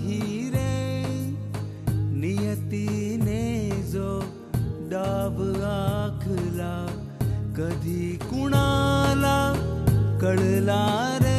नाही रे नियतीने जो डाव आखला कधी कुणाला कळला रे.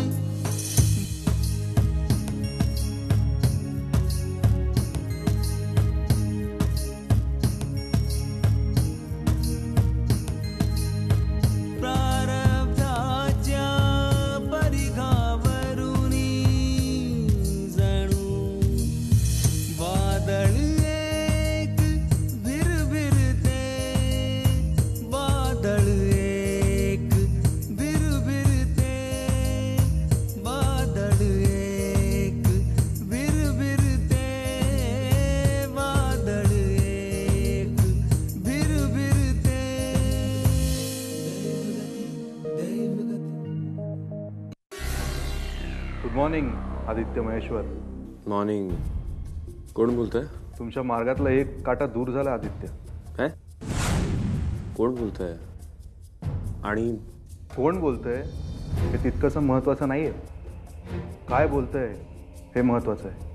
मॉर्निंग आदित्य महेश्वर. मॉर्निंग. कोण बोलतंय? तुमच्या मार्गातला एक काटा दूर झाला आदित्य. काय? कोण बोलतंय आणि कोण बोलतंय हे तितकंसं महत्त्वाचं नाही आहे. काय बोलतंय हे महत्त्वाचं आहे.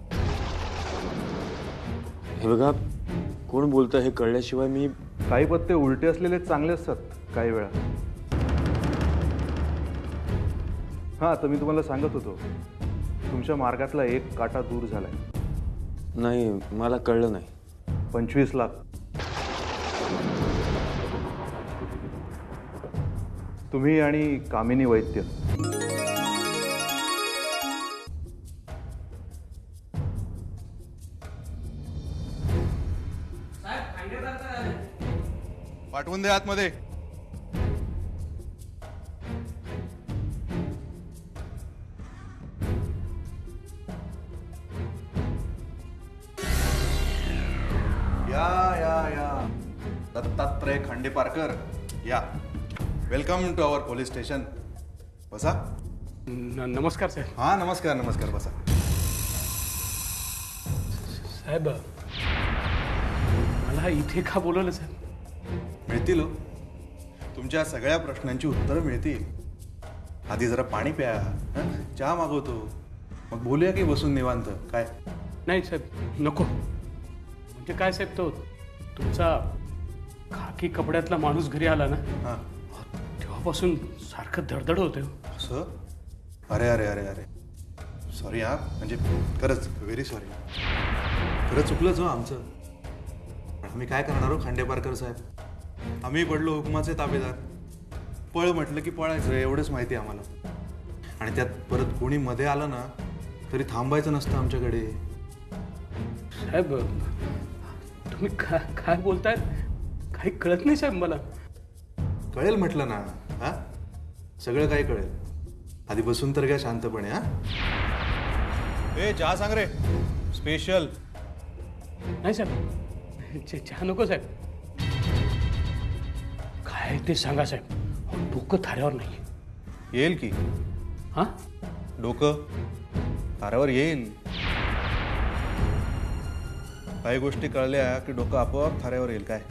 हे बघा, कोण बोलतंय हे कळल्याशिवाय मी. काही पत्ते उलटे असलेले चांगले असतात काही वेळा. हां, तर मी तुम्हाला सांगत होतो तुमच्या मार्गातला एक काटा दूर झालाय. नाही, मला कळलं नाही. 25 लाख. तुम्ही आणि कामिनी वैद्य. पाठवून दे आतमध्ये. या दत्तात्रय खांडेपारकर, या. Welcome to our police station. बसा. नमस्कार साहेब. हां, नमस्कार नमस्कार, बसा. साहेब, मला इथे का बोलवलं साहेब? मिळतील हो. तुमच्या सगळ्या प्रश्नांची उत्तरं मिळतील. आधी जरा पाणी प्या, चहा मागवतो, मग बोलूया की बसून निवांत. काय? नाही साहेब, नको. म्हणजे काय साहेब, तो तुमचा खाकी कपड्यातला माणूस घरी आला ना, हां, तेव्हापासून सारखं धडधड होतं. असं? अरे अरे अरे अरे, सॉरी. हा, म्हणजे खरंच व्हेरी सॉरी. खरं चुकलंच हो आमचं. पण आम्ही काय करणार हो खांडेपारकर साहेब. आम्ही पडलो हुकुमाचे ताबेदार. पळ म्हटलं की पळायचं, एवढंच माहिती आहे आम्हाला. आणि त्यात परत कोणी मध्ये आलं ना तरी थांबायचं नसतं आमच्याकडे. साहेब, तुम्ही काय बोलतायत? काही कळत नाही साहेब मला. कळेल म्हटलं ना. हा, सगळं काही कळेल. आधी बसून तर घ्या शांतपणे. हा, ए चहा सांग रे, स्पेशल. नाही साहेब, चहा नको साहेब. काय ते सांगा साहेब. डोकं थाऱ्यावर नाही. येईल की. हां, डोकं तारावर येईल. काही गोष्टी कळल्या की डोकं आपोआप थाऱ्यावर येईल. काय?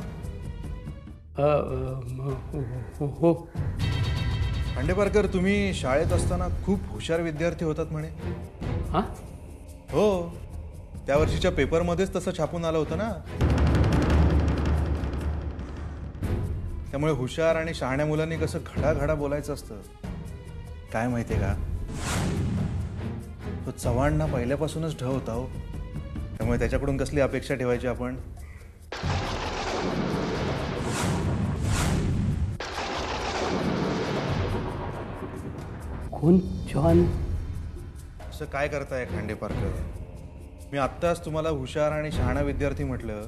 हो. खांडेपारकर, तुम्ही शाळेत असताना खूप हुशार विद्यार्थी होतात म्हणे. हां, हो, त्या वर्षीच्या पेपरमध्येच तसं छापून आलं होतं ना. त्यामुळे हुशार आणि शहाण्या मुलांनी कसं घडाघडा बोलायचं असतं. काय माहितीये का, तो चव्हाणना पहिल्यापासूनच ढ होता हो. त्यामुळे त्याच्याकडून कसली अपेक्षा ठेवायची आपण. कोण चव्हाण? असं काय करताय खांडेपारकर? मी आत्ताच तुम्हाला हुशार आणि शहाणा विद्यार्थी म्हटलं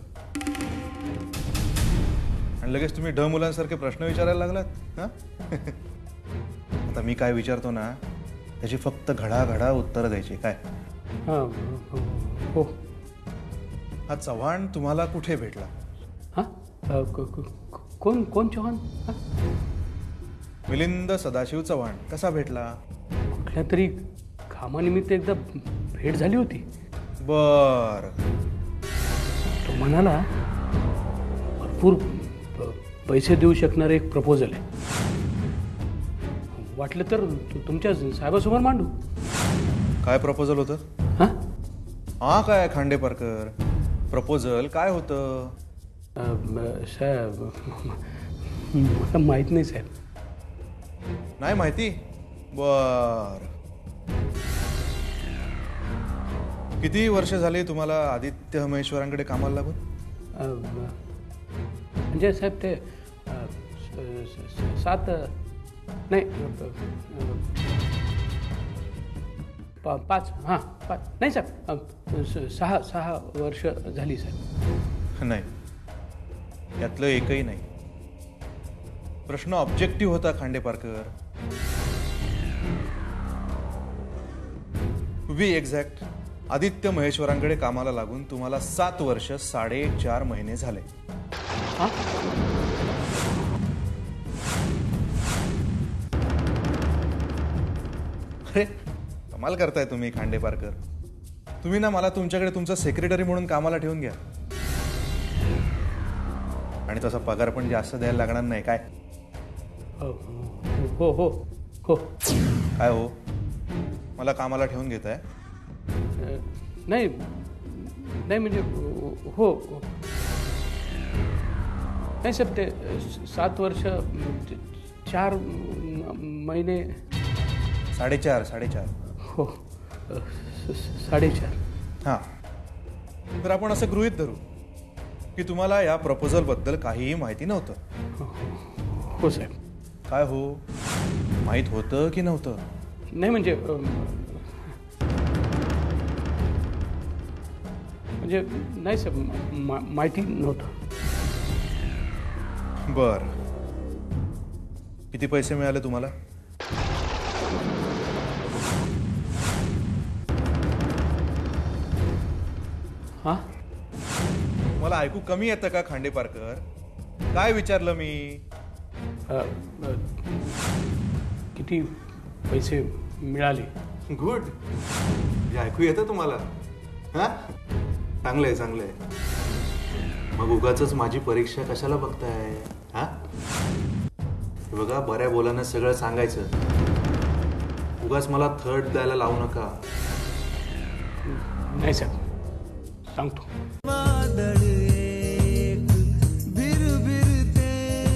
आणि लगेच तुम्ही ढ मुलांसारखे प्रश्न विचारायला लागलात. हां, आता मी काय विचारतो ना त्याची फक्त घडाघडा उत्तर द्यायची. काय? हो. हा चव्हाण तुम्हाला कुठे भेटला? हां, कोण चव्हाण? मिलिंद सदाशिव चव्हाण कसा भेटला? कुठल्या तरी कामानिमित्त एकदा भेट झाली होती. बर. तो म्हणाला भरपूर पैसे देऊ शकणारे एक प्रपोजल आहे. वाटलं तर तुमच्या साहेबासमोर मांडू. काय प्रपोजल होतं? हां, हा काय खांडेपारकर, प्रपोजल काय होतं? साहेब मला माहीत नाही साहेब. नाही माहिती? बर. किती वर्ष झाली तुम्हाला आदित्य महेश्वरांकडे कामाला लागून? म्हणजे साहेब ते 7 नाही 5 हां 5 नाही साहेब 6 वर्ष झाली साहेब. नाही, यातलं एकही नाही. प्रश्न ऑब्जेक्टिव्ह होता Khandeparkar. To be exact, Aditya महेश्वरांकडे कामाला लागून तुम्हाला 7 वर्ष 4.5 महिने झाले. हां अरे कमाल करताय तुम्ही खांडेपारकर. तुम्ही ना मला तुमच्याकडे तुमचा सेक्रेटरी म्हणून कामाला ठेवून घ्या, आणि तसा पगार पण जास्त द्यायला लागणार नाही. काय हो हो हो हो काय हो, मला कामाला ठेवून घेताय? नाही नाही म्हणजे हो नाही साहेब ते 7 वर्ष 4 महिने 4.5 हो 4.5. हां, तर आपण असं गृहीत धरू की तुम्हाला या प्रपोजलबद्दल काहीही माहिती नव्हतं. हो साहेब. काय हो, माहीत होतं की नव्हतं? नाही म्हणजे नाही साहेब माहिती नव्हतं. बर. किती पैसे मिळाले तुम्हाला? हां मला ऐकू कमी येतं का खांडेपारकर? काय विचारलं मी? किती पैसे मिळाले? गुड. ऐकू येतं तुम्हाला? हा, चांगलंय चांगलंय. मग उगाच माझी परीक्षा कशाला बघताय? हा, बघा, बऱ्या बोलानं सगळं सांगायचं. उगाच मला थर्ड द्यायला लावू नका. नाही साहेब, सांगतो. वादळ एक भिरभिरते.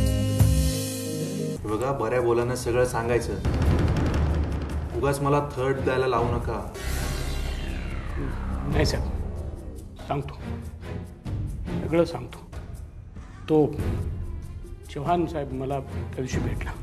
बघा, बऱ्या बोलानं सगळं सांगायचं. उगाच मला थर्ड द्यायला लावू नका. नाही साहेब, सांगतो, सगळं सांगतो. तो चव्हाण साहेब मला त्या दिवशी भेटला.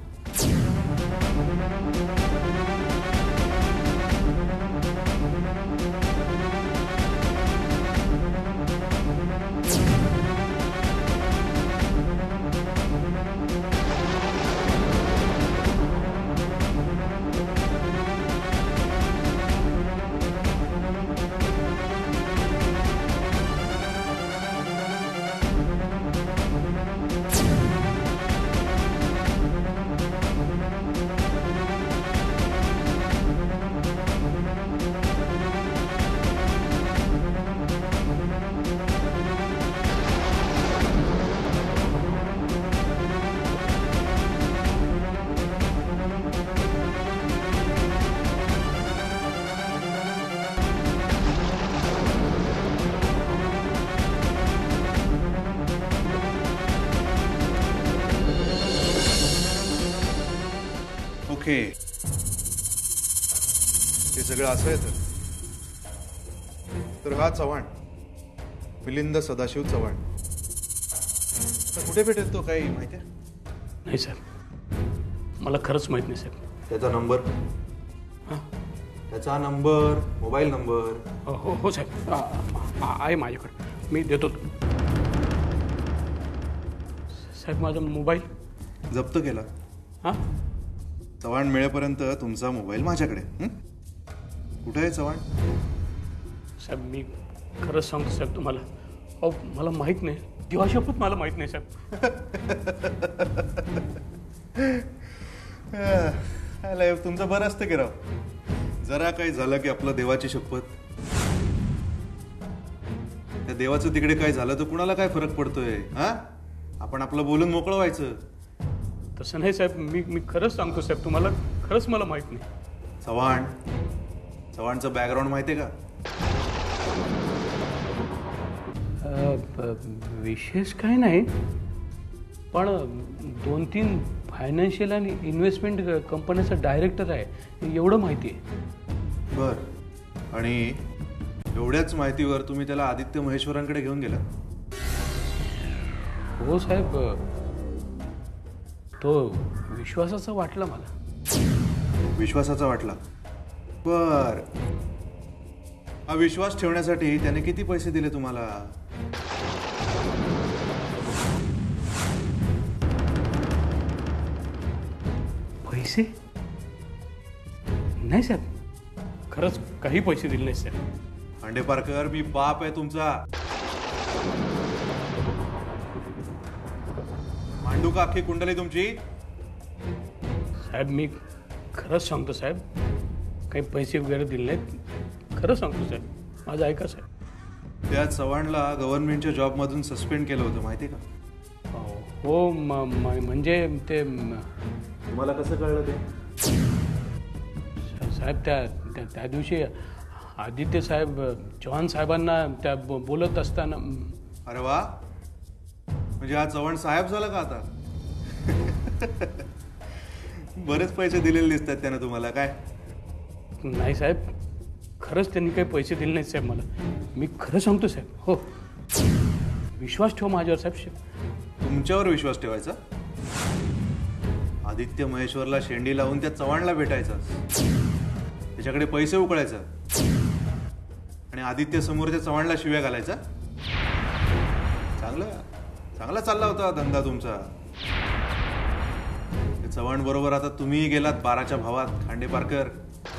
ओके, ते सगळं असं आहे. तर हा चव्हाण, मिलिंद सदाशिव चव्हाण, तर कुठे भेटेल तो? काही माहिती आहे? नाही साहेब, मला खरंच माहीत नाही साहेब. त्याचा नंबर? हां त्याचा नंबर, मोबाईल नंबर? हो हो साहेब, आहे माझ्याकडे, मी देतो. साहेब, माझा मोबाईल जप्त केला. हां चव्हाण मिळेपर्यंत तुमचा मोबाईल माझ्याकडे. कुठे आहे चव्हाण? साहेब, मी खरंच सांगतो साहेब तुम्हाला, अहो मला माहीत नाही, देवाशपथ मला माहीत नाही साहेब. तुमचं बरं असतं की राव, जरा काही झालं की आपलं देवाची शपथ. त्या देवाचं तिकडे काय झालं तर कुणाला काय फरक पडतोय? हा, आपण आपलं बोलून मोकळं व्हायचं. तसं नाही साहेब, मी खरंच सांगतो साहेब तुम्हाला, खरंच मला माहीत नाही. चव्हाणचं बॅकग्राऊंड माहिती आहे का? विशेष काही नाही, पण 2-3 फायनान्शियल आणि इन्व्हेस्टमेंट कंपन्याचा डायरेक्टर आहे एवढं माहिती आहे. बर, आणि एवढ्याच माहितीवर तुम्ही त्याला आदित्य महेश्वरांकडे घेऊन गेला? हो साहेब, तो विश्वासाचा वाटला मला. विश्वासाचा वाटला? बर, हा विश्वास ठेवण्यासाठी त्याने किती पैसे दिले तुम्हाला? पैसे नाही साहेब, खरंच काही पैसे दिले नाही साहेब. खांडेपारकर, मी बाप आहे तुमचा. मांडू का अख्खी कुंडली तुमची? साहेब मी खरंच सांगतो साहेब, काही पैसे वगैरे दिले नाहीत. खरं सांगतो साहेब, माझं ऐका साहेब. त्या चव्हाणला गव्हर्नमेंटच्या जॉबमधून सस्पेंड केलं होतं, माहिती का? हो, म्हणजे ते तुम्हाला कसं कळलं ते? साहेब त्या दिवशी आदित्य साहेब चव्हाण साहेबांना त्या बोलत असताना. अरे वा, म्हणजे हा चव्हाण साहेब झाला का आता? बरेच पैसे दिलेले दिसतात त्यानं तुम्हाला, काय? नाही साहेब, खरंच त्यांनी काही पैसे दिले नाहीत साहेब मला. मी खरं सांगतो साहेब. हो, विश्वास ठेवा माझ्यावर साहेब. तुमच्यावर विश्वास ठेवायचा? आदित्य महेश्वरला शेंडी लावून त्या चव्हाणला भेटायचं, त्याच्याकडे पैसे उकळायचं आणि आदित्य समोर त्या चव्हाणला शिव्या घालायचा? चांगला चालला होता धंदा तुमचा. चव्हाण बरोबर आता तुम्हीही गेलात 12च्या भावात, खांडेपारकर.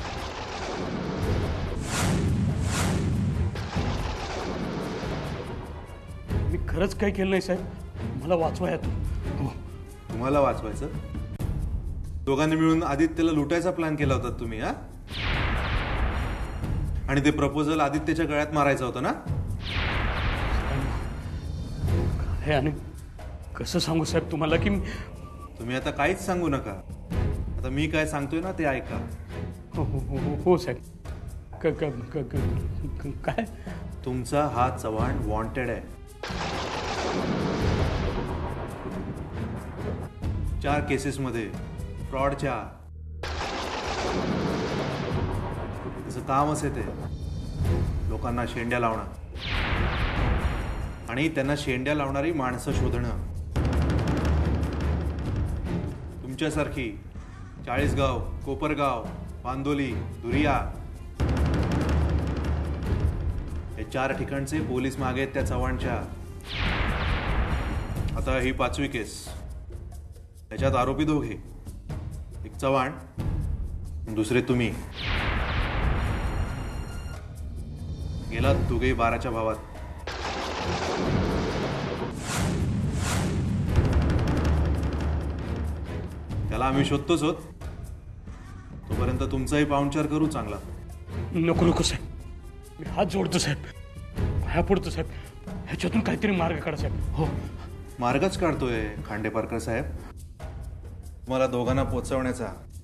मी खरंच काही केलं नाही साहेब, मला वाचवा यातून. हो. तुम्हाला वाचवायचं? दोघांनी मिळून आदित्यला लुटायचा प्लॅन केला होता तुम्ही, हा? आणि ते प्रपोजल आदित्यच्या गळ्यात मारायचं होतं ना? हे आणि कसं सांगू साहेब तुम्हाला की तुम्ही आता काहीच सांगू नका. आता मी काय सांगतोय ना ते ऐका. हो साहेब. काय? तुमचा हा चव्हाण वॉन्टेड आहे. 4 केसेसमध्ये फ्रॉडच्या. त्याचं कामच आहे ते लोकांना शेंड्या लावणं आणि त्यांना शेंड्या लावणारी माणसं शोधणं. तुमच्यासारखी चाळीसगाव, कोपरगाव, पांदोली, दुरिया हे 4 ठिकाणचे पोलीस मागे आहेत त्या चव्हाणच्या. आता ही 5वी केस. त्याच्यात आरोपी दोघे, एक चव्हाण, दुसरे तुम्ही. गेलात दोघेही 12च्या भावात. त्याला आम्ही शोधतोच होत. तोपर्यंत तुमचाही पाहुणचार करू चांगला. नको साहेब, मी हात जोडतो साहेब, पाया पडतो साहेब. ह्याच्यातून काहीतरी मार्ग काढा साहेब. हो, मार्गच काढतोय खांडेपारकर साहेब, तुम्हाला दोघांना पोचवण्याचा.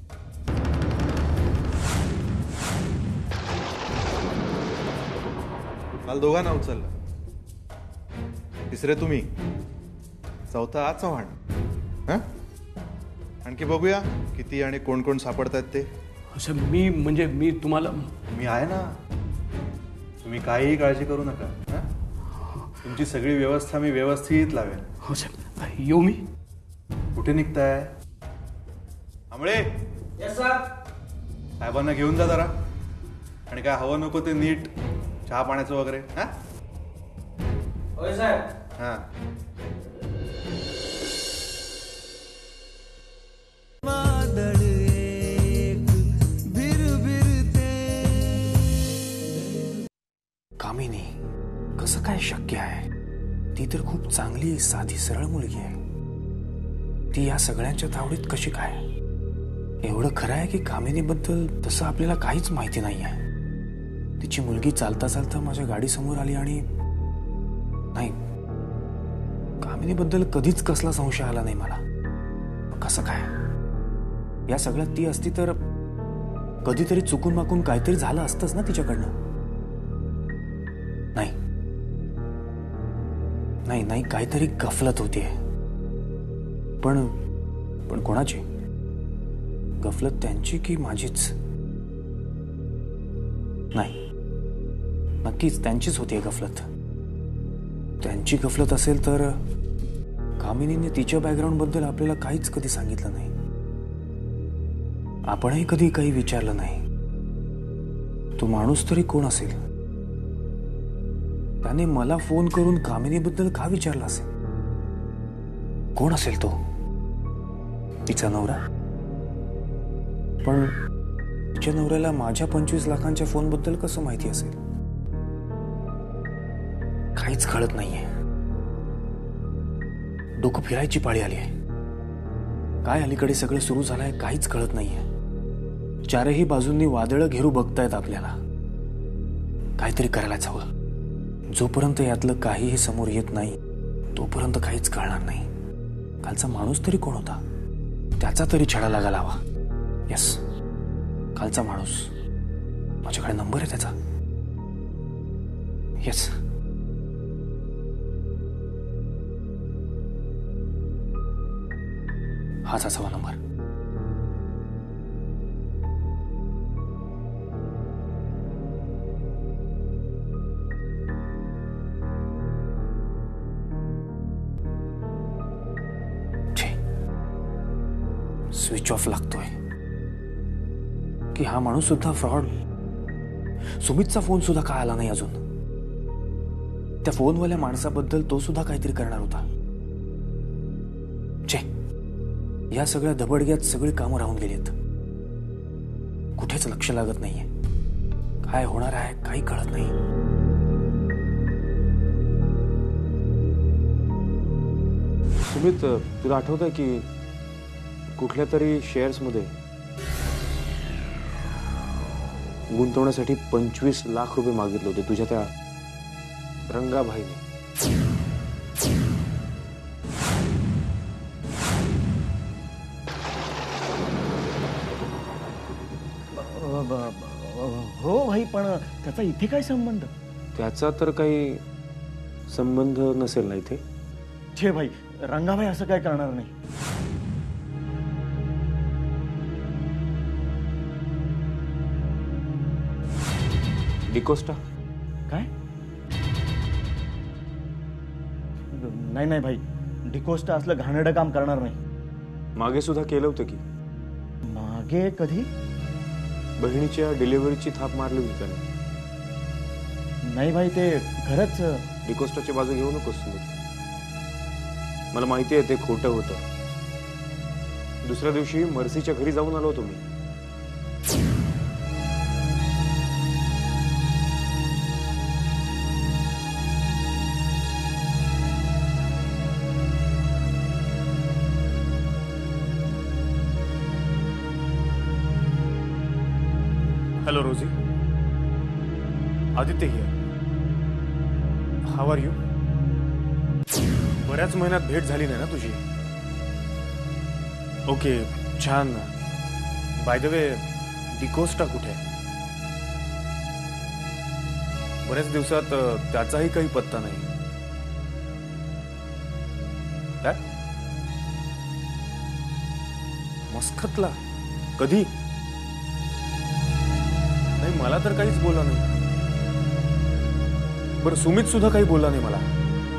काल दोघांना उचललं, तिसरे तुम्ही, चौथा चव्हाण. हा, आणखी बघूया किती आणि कोण कोण सापडतात ते. साहेब मी तुम्हाला. मी आहे ना, तुम्ही काहीही काळजी करू नका. हा, तुमची सगळी व्यवस्था मी व्यवस्थित लावेन. हो साहेब, येऊ मी. कुठे निघताय? आंबळे, साहेबांना घेऊन जा जरा. आणि काय हवं नको ते नीट चहा पाण्याचं वगैरे. हा हा. वादळ एक भिरभिरते. कामिनी कसं काय शक्य आहे? ती तर खूप चांगली, साधी, सरळ मुलगी आहे. ती या सगळ्यांच्या तावडीत कशी काय? एवढं खरं आहे की कामिनीबद्दल तसं आपल्याला काहीच माहिती नाही आहे. तिची मुलगी चालता चालता माझ्या गाडीसमोर आली आणि नाही, कामिनीबद्दल कधीच कसला संशय आला नाही मला. कसं काय? या सगळ्यात ती असती तर कधीतरी चुकून माकून काहीतरी झालं असतंच ना तिच्याकडनं. नाही, नाही नाही, काहीतरी गफलत होतीये. पण पण कोणाची गफलत, त्यांची की माझीच? नाही, नक्कीच त्यांचीच होतीये गफलत. त्यांची गफलत असेल तर कामिनीने तिच्या बॅकग्राऊंड बद्दल आपल्याला काहीच कधी सांगितलं नाही. आपणही कधी काही विचारलं नाही. तो माणूस तरी कोण असेल? त्याने मला फोन करून कामिनीबद्दल का विचारलं असेल? कोण असेल तो? तिचा नवरा? पण तिच्या नवऱ्याला माझ्या 25 लाखांच्या फोनबद्दल कसं माहिती असेल? काहीच कळत नाहीये. डोकं फिरायची पाळी आली आहे. काय अलीकडे सगळं सुरू झालंय काहीच कळत नाहीये. चारही बाजूंनी वादळं घेरू बघतायत आपल्याला. काहीतरी करायलाच हवं. जोपर्यंत यातलं काहीही समोर येत नाही तोपर्यंत काहीच कळणार नाही. कालचा माणूस तरी कोण होता? त्याचा तरी छडा लागायला हवा. यस, कालचा माणूस. माझ्याकडे नंबर आहे त्याचा. यस, हाच असावा नंबर. स्विच ऑफ लागतोय. की हा माणूस सुद्धा फ्रॉड? सुमितचा फोन सुद्धा का आला नाही अजून? त्या फोनवाल्या माणसाबद्दल तो सुद्धा काहीतरी करणार होता. छे, या सगळ्या धबडग्यात सगळी कामं राहून गेलीत. कुठेच लक्ष लागत नाहीये. काय होणार आहे काही कळत नाही. सुमित, तुला आठवतंय की कुठल्या तरी शेअर्समध्ये गुंतवण्यासाठी 25 लाख रुपये मागितले होते तुझ्या त्या रंगाभाईने? हो भाई, पण त्याचा इथे काय संबंध? त्याचा तर काही संबंध नसेल ना इथे. छे भाई, रंगाभाई असं काय करणार नाही. डिकोस्टा? काय? नाही नाही भाई, डिकोस्टा असलं घाणेरडं काम करणार नाही. मागे सुद्धा केलं होतं की. मागे कधी? बहिणीच्या डिलिव्हरीची थाप मारली होती त्याने. नाही भाई, ते खरंच. डिकोस्टाची बाजू घेऊ नकोस सुमित. मला माहिती आहे ते खोटं होतं. दुसऱ्या दिवशी मर्सीच्या घरी जाऊन आलो होतो मी. Hello Rosie, Aditya here. How are you? बऱ्याच महिन्यात भेट झाली नाही ना तुझी. ओके, छान. बाय द वे, डिकोस्टा कुठे आहे? बऱ्याच दिवसात त्याचाही काही पत्ता नाही. काय? मस्कतला? कधी? नाही, मला तर काहीच बोलला नाही. बरं, सुमित सुद्धा काही बोलला नाही मला.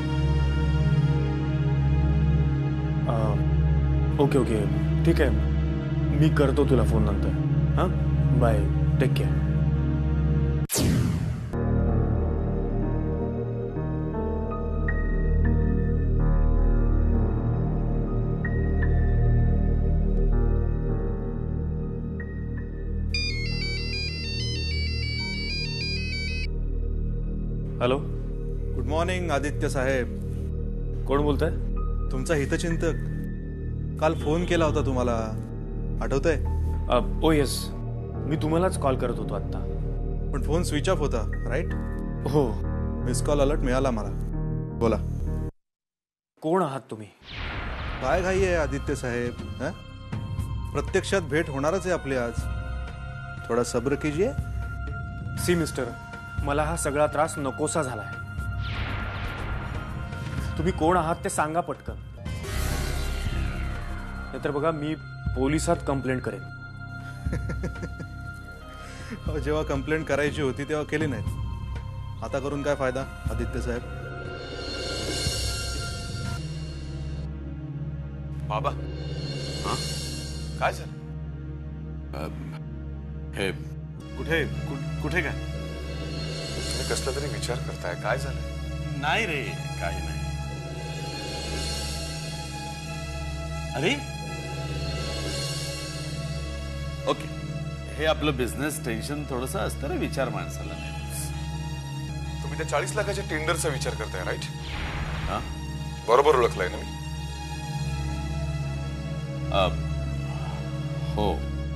ओके ओके, ठीक आहे. मी करतो तुला फोन नंतर. हां, bye, take care. Hello, good morning Aditya साहेब. कोण बोलताय? तुमचा हितचिंतक. काल फोन केला होता तुम्हाला, आठवतंय? ओ येस, मी तुम्हालाच कॉल करत होतो आत्ता. पण फोन स्विच ऑफ होता, राईट? हो. मिस कॉल अलर्ट मिळाला मला. बोला. कोण आहात तुम्ही? काय घाई आहे आदित्य साहेब? हा, प्रत्यक्षात भेट होणारच आहे आपली आज. थोडा सब्र कीजिए. सी मिस्टर, मला हा सगळा त्रास नकोसा झालाय. तुम्ही कोण आहात ते सांगा पटकन, नाहीतर बघा मी पोलिसात कंप्लेंट करेन. अहो, जेव्हा कंप्लेंट करायची होती तेव्हा केली नाही. आता करून काय फायदा आदित्य साहेब? बाबा, काय झालं? हे कुठे कुठे काय? तुम्ही कसला तरी विचार करताय, काय झालं? नाही रे, काही नाही. अरे ओके, हे आपलं बिझनेस टेन्शन थोडंसं असतं रे, विचार माणसाला नाही. तुम्ही त्या 40 लाखाच्या टेंडरचा विचार करताय, राईट? हा, बरोबर ओळखलाय ना मी? हो.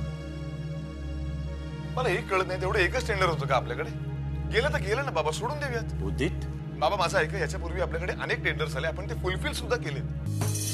मला एक कळत नाही, तेवढं एकच टेंडर होतं का आपल्याकडे? गेलं तर गेलं ना बाबा, सोडून देऊयात. उदित, बाबा माझा ऐका, याच्यापूर्वी आपल्याकडे अनेक टेंडर्स आले, आपण ते फुलफिल सुद्धा केले.